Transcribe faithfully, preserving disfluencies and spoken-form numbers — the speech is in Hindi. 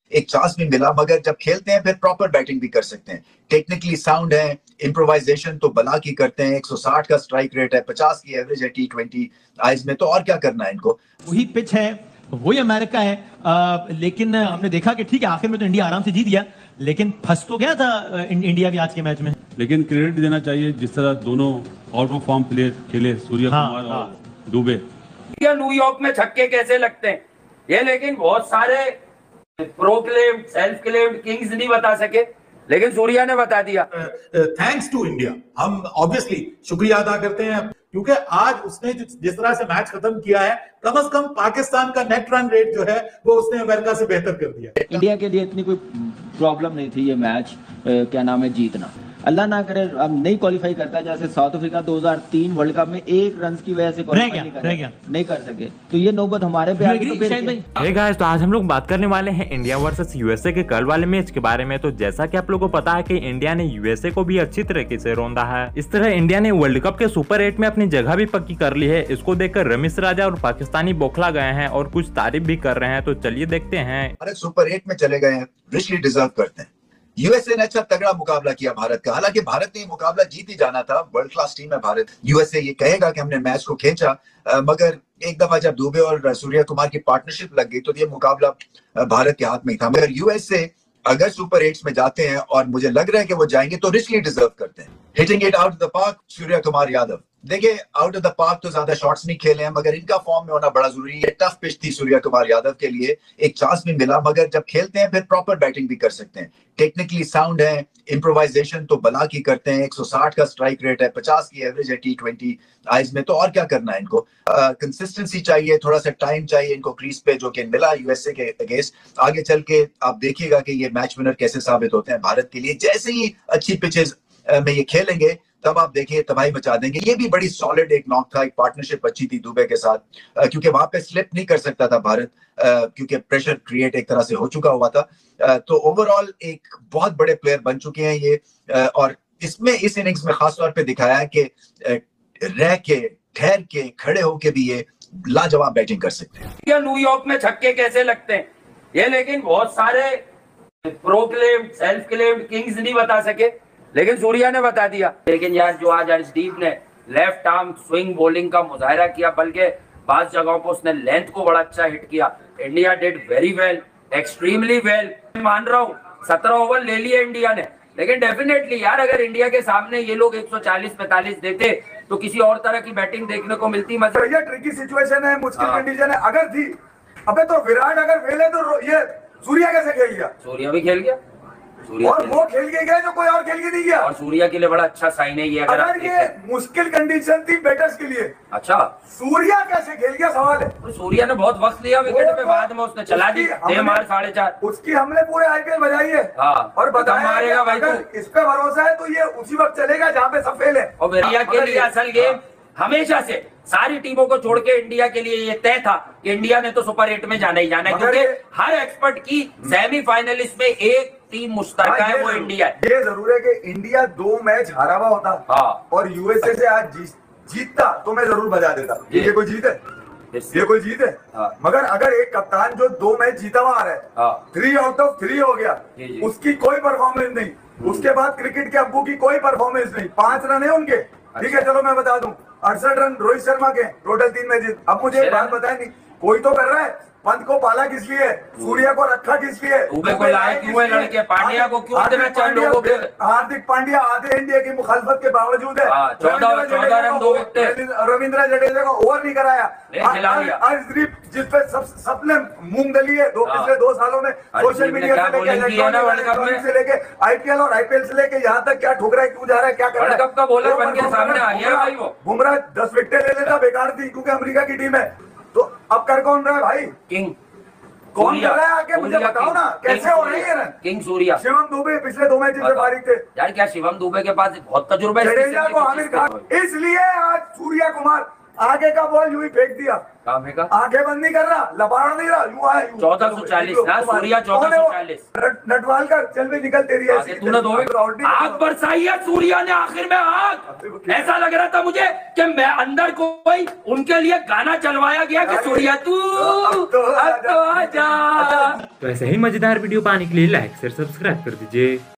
एक चांस भी मिला, मगर जब खेलते हैं फिर प्रॉपर बैटिंग भी कर सकते हैं, टेक्निकली साउंड है, इम्प्रोवाइजेशन तो बला की करते हैं, एक सौ साठ का स्ट्राइक रेट है, पचास की एवरेज है टी ट्वेंटी आईज में, तो और क्या करना है इनको। वही पिच है, वही अमेरिका है, आ, लेकिन हमने देखा कि ठीक है आखिर में तो इंडिया आराम से जीत गया, लेकिन फंस तो गया था इंडिया भी आज के मैच में। लेकिन क्रेडिट देना चाहिए जिस तरह दोनों आउट ऑफ फॉर्म प्लेयर खेले, सूर्य हाँ, कुमार हाँ। और दुबे। न्यूयॉर्क में छक्के कैसे लगते हैं ये, लेकिन बहुत सारे प्रोक्लेम्ड सेल्फ क्लेम्ड किंग्स नहीं बता सके, लेकिन सूर्या ने बता दिया। थैंक्स टू इंडिया, हम ऑब्वियसली शुक्रिया अदा करते हैं, क्योंकि आज उसने जिस तरह से मैच खत्म किया है, कम से कम पाकिस्तान का नेट रन रेट जो है वो उसने अमेरिका से बेहतर कर दिया। इंडिया के लिए इतनी कोई प्रॉब्लम नहीं थी ये मैच, क्या नाम है, जीतना। अल्लाह ना करे अब नहीं क्वालिफाई करता, जैसे साउथ अफ्रीका दो हज़ार तीन वर्ल्ड कप में एक रन की वजह से क्वालिफाई नहीं, कर, नहीं कर सके, तो ये नौबत हमारे पे आ गई। तो फिर हे गाइस, तो आज हम लोग बात करने वाले हैं इंडिया वर्सेस यूएसए के कल वाले मैच के बारे में। तो जैसा कि आप लोगों को पता है कि इंडिया ने यूएसए को भी अच्छी तरीके से रौंदा है। इस तरह इंडिया ने वर्ल्ड कप के सुपर एट में अपनी जगह भी पक्की कर ली है। इसको देखकर रमेश राजा और पाकिस्तानी बौखला गए हैं और कुछ तारीफ भी कर रहे हैं, तो चलिए देखते हैं। भारत सुपर एट में चले गए हैं, रिचली डिजर्व करते हैं। यूएसए ने अच्छा तगड़ा मुकाबला किया भारत का, हालांकि भारत ने मुकाबला जीत ही जाना था, वर्ल्ड क्लास टीम है भारत। यूएसए ये कहेगा कि हमने मैच को खींचा, मगर एक दफा जब दुबे और सूर्य कुमार की पार्टनरशिप लग गई तो ये मुकाबला भारत के हाथ में ही था। मगर यूएसए अगर सुपर एट्स में जाते हैं, और मुझे लग रहा है कि वो जाएंगे, तो रिचली डिजर्व करते हैं। Hitting it out of the park Surya Kumar Yadav, देखिए आउट ऑफ द पार्क तो ज्यादा शॉट्स नहीं खेले हैं, मगर इनका फॉर्म में होना बड़ा जरूरी है। टफ पिच थी सूर्य कुमार यादव के लिए, एक चांस भी मिला, मगर जब खेलते हैं फिर प्रॉपर बैटिंग भी कर सकते हैं, टेक्निकली साउंड है, इम्प्रोवाइजेशन तो बला की करते हैं, एक सौ साठ का स्ट्राइक रेट है, पचास की एवरेज है टी ट्वेंटी आईज में, तो और क्या करना है इनको। कंसिस्टेंसी uh, चाहिए, थोड़ा सा टाइम चाहिए इनको क्रीज पे, जो कि मिला यूएसए के अगेंस्ट। आगे चल के आप देखिएगा कि ये मैच विनर कैसे साबित होते हैं भारत के लिए। जैसे ही अच्छी पिचेस में ये खेलेंगे तब आप देखिए तबाही मचा देंगे। ये भी बड़ी सॉलिड एक नॉक था, एक पार्टनरशिप अच्छी थी दुबे के साथ, क्योंकि वहां पे स्लिप नहीं कर सकता था भारत, क्योंकि प्रेशर क्रिएट एक तरह से हो चुका हुआ था। तो ओवरऑल एक बहुत बड़े प्लेयर बन चुके हैं ये, और इसमें इस इनिंग्स में खासतौर पे दिखाया है कि रह के, ठहर के, खड़े होके भी ये लाजवाब बैटिंग कर सकते हैं। न्यूयॉर्क में छक्के कैसे लगते हैं ये, लेकिन बहुत सारे प्रोक्लेम्ड सेल्फ क्लेम्ड किंग्स नहीं बता सके, लेकिन सूर्या ने बता दिया। लेकिन यार जो आज अर्शदीप ने लेफ्ट आर्म स्विंग बॉलिंग का मुजाहरा किया, बल्कि बास जगहों पर उसने लेंथ को बड़ा अच्छा हिट किया। India did very well, extremely well. मान रहा हूँ सत्रह ओवर ले लिए इंडिया ने, लेकिन डेफिनेटली यार अगर इंडिया के सामने ये लोग एक सौ चालीस पैंतालीस देते तो किसी और तरह की बैटिंग देखने को मिलती। मजा भैया ट्रिकी सिचुएशन है, मुश्किल कंडीशन है, अगर थी अबे तो विराट अगर फेल है तो ये सूर्या कैसे खेल गया? सूर्या भी खेल गया, और वो खेल के गया जो कोई और खेल के नहीं गया, और सूर्या के लिए बड़ा अच्छा साइन है ये। अगर, अगर ये मुश्किल कंडीशन थी बैटर्स के लिए, अच्छा सूर्या कैसे खेल गया सवाल है। तो सूर्या ने बहुत वक्त लिया विकेट पे, बाद में उसने चला दी मार साढ़े चार, उसकी हमने पूरे आईपीएल बजाई है। हाँ, और बताया मारेगा भाई, इस पे भरोसा है तो ये उसी वक्त चलेगा जहाँ पे सब फेल है। और इंडिया के लिए असल गेम हमेशा से सारी टीमों को छोड़ के इंडिया के लिए ये तय था कि इंडिया ने तो सुपर एट में जाना ही जाना है, क्योंकि हर एक्सपर्ट की सेमीफाइनलिस्ट में एक टीम मुश्तरका है, वो इंडिया है। ये जरूर है कि इंडिया दो मैच हारा हुआ होता, हाँ, और यूएसए से आज जीतता तो मैं जरूर बजा देता। ये कोई जीत है? ये कोई जीत है? हाँ। मगर अगर एक कप्तान जो दो मैच जीता हुआ आ रहा है, हाँ, थ्री आउट ऑफ थ्री हो गया, उसकी कोई परफॉर्मेंस नहीं, उसके बाद क्रिकेट के अब्बू की कोई परफॉर्मेंस नहीं, पांच रन है उनके, ठीक है, चलो मैं बता दूं, अड़सठ रन रोहित शर्मा के, टोटल तीन मैच। अब मुझे एक बात बताए नहीं, कोई तो कर रहा है, पंत को पाला किस लिए, सूर्या को रखा किस लिए, दुबे को लाए क्यों है लड़के, पांड्या को क्यों देना चार लोगों के? हार्दिक पांड्या आधे इंडिया की मुखालफत के बावजूद है, चौदह चौदह रन दो विकेट, रविंद्र जडेजा को ओवर नहीं कराया, अर्शदीप जिस पे सब सबने मूंग दली है दो पिछले दो सालों में, सोशल मीडिया से लेके आईपीएल और आईपीएल से लेके यहाँ तक क्या ठुक रहा है, क्यों जा रहा है, क्या कर रहा है, कब का बॉलर बन के सामने आ गया भाई वो। बुमराह दस विकेट ले लेता, बेकार थी, क्योंकि अमेरिका की टीम है। तो अब कर कौन रहा है भाई? किंग कौन कर रहा है आके मुझे बताओ ना, कैसे हो रही है रन? किंग सूर्या। शिवम दुबे पिछले दो मैच से फारिग थे यार, क्या शिवम दुबे के पास बहुत तजुर्बा है, जडेजा को आमिर खान, इसलिए आज सूर्या कुमार आगे का बॉल यूं ही फेंक दिया, कहाँ फेंका? आंखें बंद नहीं कर रहा, लबाड़ नहीं रहा, यूं आया यूं। चौदह सौ चालीस ना सूर्या, चौदह सौ चालीस। नटवालकर चल भी निकल, तेरी ऐसी तूने दो आग बरसाई है सूर्या ने आखिर में आग। ऐसा लग रहा था मुझे कि मैं अंदर कोई उनके लिए गाना चलवाया गया कि सूर्या तू अब तो आजा। तो ऐसे ही मजेदार वीडियो पाने के लिए लाइक शेयर सब्सक्राइब कर दीजिए।